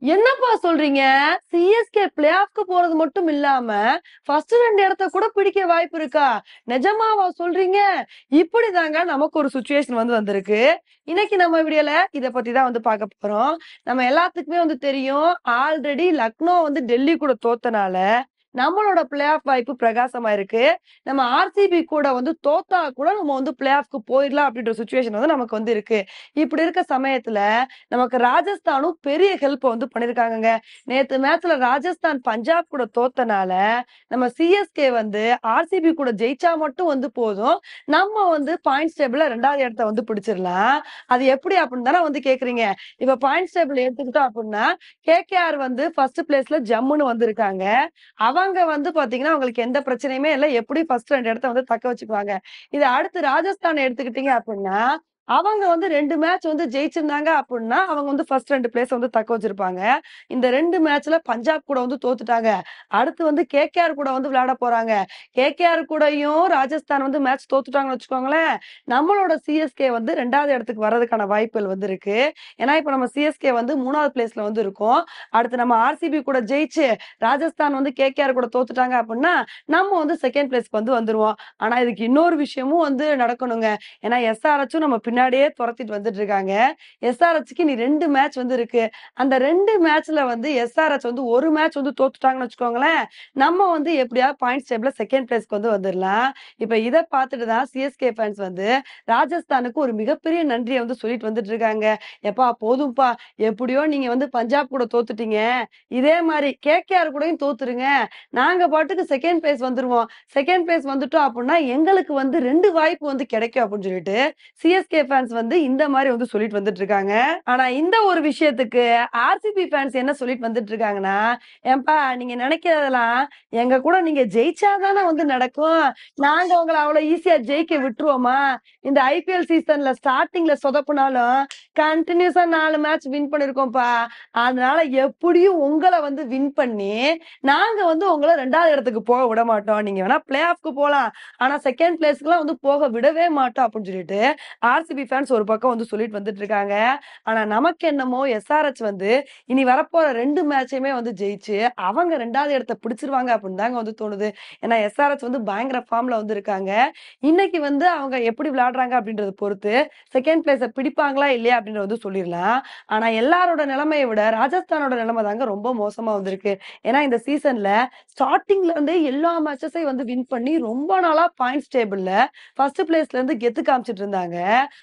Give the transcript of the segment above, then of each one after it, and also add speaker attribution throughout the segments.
Speaker 1: என்னப்பா சொல்றீங்க? CSK play ஆஃப்க்கு போறது மட்டும் இல்லாம, ஃபர்ஸ்ட் 2 இடத்த கூட பிடிக்க வாய்ப்பு இருக்கா? நிஜமாவா சொல்றீங்க? இப்படிதாங்க நமக்கு ஒரு சிச்சுவேஷன் வந்திருக்கு. இன்னைக்கு நம்ம வீடியோல இத பத்தி தான் பார்க்க போறோம். நம்ம எல்லாத்துக்குமே தெரியும். ஆல்ரெடி லக்னோ டெல்லி கூட தோத்தனால, நம்மளோட பிளே ஆஃப் வாய்ப்பு பிரகாசமா இருக்கு. நம்ம ஆர்சிபி கூட தோத்தா கூட நம்ம பிளே ஆஃப்க்கு போயிடலாம் அப்படின்ற சிச்சுவேஷன் நமக்கு இருக்கு. இப்படி இருக்க சமயத்துல நமக்கு ராஜஸ்தானும் பெரிய ஹெல்ப் பண்ணிருக்காங்கங்க. நேத்து மேட்ச்ல ராஜஸ்தான் பஞ்சாப் கூட தோத்தனால நம்ம சிஎஸ்கே ஆர்சிபி கூட ஜெயிச்சா மட்டும் போதும். நம்ம பாயிண்ட்ஸ் டேபிள்ல 2வது இடத்த பிடிச்சிடலாம். அது எப்படி அப்படின்னு தானே கேக்குறீங்க. இப்ப பாயிண்ட்ஸ் டேபிள் எடுத்துக்கிட்டோம் அப்படின்னா கேகேஆர் ஃபர்ஸ்ட் பிளேஸ்ல ஜம்முன்னு வந்திருக்காங்க. அவங்க பாத்தீங்கன்னா அவங்களுக்கு எந்த பிரச்சனையுமே இல்ல. எப்படி ஃபர்ஸ்ட் 2 இடத்த தக்க வச்சுக்குவாங்க. இது அடுத்து ராஜஸ்தான் எடுத்துக்கிட்டீங்க அப்படின்னா அவங்க 2 மேட்ச் ஜெயிச்சிருந்தாங்க அப்படின்னா அவங்க ஃபர்ஸ்ட் 2 பிளேஸ் தக்க வச்சிருப்பாங்க. இந்த 2 மேட்ச்ல பஞ்சாப் கூட தோத்துட்டாங்க. அடுத்து கேகேஆர் கூட விளையாட போறாங்க. கேகேஆர் கூடயும் ராஜஸ்தான் மேட்ச் தோத்துட்டாங்கன்னு வச்சுக்கோங்களேன். நம்மளோட சிஎஸ்கே 2வது இடத்துக்கு வர்றதுக்கான வாய்ப்புகள் இருக்கு. ஏன்னா இப்ப நம்ம சிஎஸ்கே 3வது பிளேஸ்ல இருக்கோம். அடுத்து நம்ம ஆர்சிபி கூட ஜெயிச்சு ராஜஸ்தான் கேகேஆர் கூட தோத்துட்டாங்க அப்படின்னா நம்ம செகண்ட் பிளேஸ்க்கு வந்துருவோம். ஆனா இதுக்கு இன்னொரு விஷயமும் நடக்கணுங்க. ஏன்னா எஸ்ஆர்எச்சும் நம்ம பின்னாடியே துரத்திட்டு வந்துட்டு இருக்காங்க. எஸ்ஆர்எச்சுக்கு நீ 2 மேட்ச் இருக்கு. அந்த 2 மேட்ச்ல எஸ்ஆர்எச் ஒரு மேட்ச் தோத்துட்டாங்கன்னு வச்சுக்கோங்களேன். நம்ம எப்படியாவது பாயிண்ட்ஸ் டேபிள்ல செகண்ட் பிளேஸ்க்கு வந்துடலாம். இப்ப இத பார்த்துட்டு தான் சிஎஸ்கே ஃபேன்ஸ் ராஜஸ்தானுக்கு ஒரு மிகப்பெரிய நன்றியை சொல்லிட்டு வந்துட்டு இருக்காங்க. எப்பா போதும்பா, எப்படியோ நீங்க பஞ்சாப் கூட தோத்துட்டீங்க. இதே மாதிரி கேகேஆர் கூடயும் தோத்துருங்க. நாங்க பாட்டுக்கு செகண்ட் பிளேஸ் வந்துருவோம். செகண்ட் பிளேஸ் வந்துட்டோம் அப்படின்னா எங்களுக்கு 2 வாய்ப்பு கிடைக்கும் அப்படின்னு சொல்லிட்டு சிஎஸ்கே ஃபேன்ஸ் இந்த மாதிரி சொல்லிட்டு வந்துட்டு இருக்காங்க. ஆனா இந்த ஒரு விஷயத்துக்கு ஆர்சிபி ஃபேன்ஸ் என்ன சொல்லிட்டு வந்துட்டு இருக்காங்கன்னா, ஏன்பா நீங்க நினைக்கிறதெல்லாம் எங்க கூட நீங்க ஜெயிச்சாதானே நடக்கும். நாங்க உங்களை அவ்வளவு ஈஸியா ஜெயிக்க விட்டுருவோமா? இந்த ஐபிஎல் சீசன்ல ஸ்டார்டிங்ல சொதப்புனாலும் கண்டினியூஸா 4 மேட்ச் வின் பண்ணிருக்கோம்ப்பா. அதனால எப்படியும் உங்களை வின் பண்ணி நாங்க உங்களை 2வது இடத்துக்கு போக விட மாட்டோம். நீங்க வேணா பிளே ஆஃப்க்கு போலாம். ஆனா செகண்ட் பிளேஸ்க்கு எல்லாம் போக விடவே மாட்டோம் அப்படின்னு சொல்லிட்டு ஆர்சிபி ஃபேன்ஸ் ஒரு பக்கம் சொல்லிட்டு வந்துட்டு இருக்காங்க. ஆனா நமக்கு என்னமோ எஸ்ஆர்எச் இனி வரப்போற 2 மேட்சையுமே ஜெயிச்சு அவங்க 2வது இடத்தை பிடிச்சிருவாங்க அப்படின்னு தாங்க தோணுது. ஏன்னா எஸ்ஆர்எச் பயங்கர ஃபார்ம்ல இருக்காங்க. இன்னைக்கு அவங்க எப்படி விளையாடுறாங்க அப்படின்றத பொறுத்து செகண்ட் பிளேஸ பிடிப்பாங்களா இல்லையா அப்படின்றத சொல்லிடலாம். ஆனா எல்லாரோட நிலைமையை விட ராஜஸ்தானோட நிலைமை தாங்க ரொம்ப மோசமா இருக்கு. ஏன்னா இந்த சீசன்ல ஸ்டார்டிங்ல இருந்தே எல்லா மேட்சஸையும் வின் பண்ணி ரொம்ப நாளா பாயிண்ட்ஸ் டேபிள்ல ஃபர்ஸ்ட் பிளேஸ்ல இருந்து கெத்து காமிச்சிட்டு இருந்தாங்க.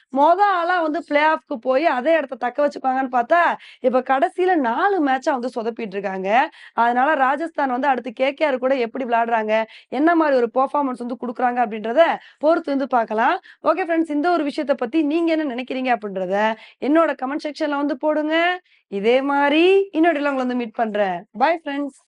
Speaker 1: ஆளா பிளே ஆஃப்க்கு போய் அதே இடத்த தக்க வச்சுப்பாங்கன்னு பார்த்தா இப்ப கடைசியில 4 மேட்சா சொதப்பிட்டு இருக்காங்க. அதனால ராஜஸ்தான் அடுத்து கேகேஆர் கூட எப்படி விளையாடுறாங்க, என்ன மாதிரி ஒரு பெர்ஃபார்மன்ஸ் குடுக்குறாங்க அப்படின்றத பொறுத்து பார்க்கலாம். ஓகே ஃப்ரெண்ட்ஸ், இந்த ஒரு விஷயத்த பத்தி நீங்க என்ன நினைக்கிறீங்க அப்படின்றத என்னோட கமெண்ட் செக்ஷன்ல போடுங்க. இதே மாதிரி இன்னொரு உங்களை மீட் பண்றேன். Bye friends.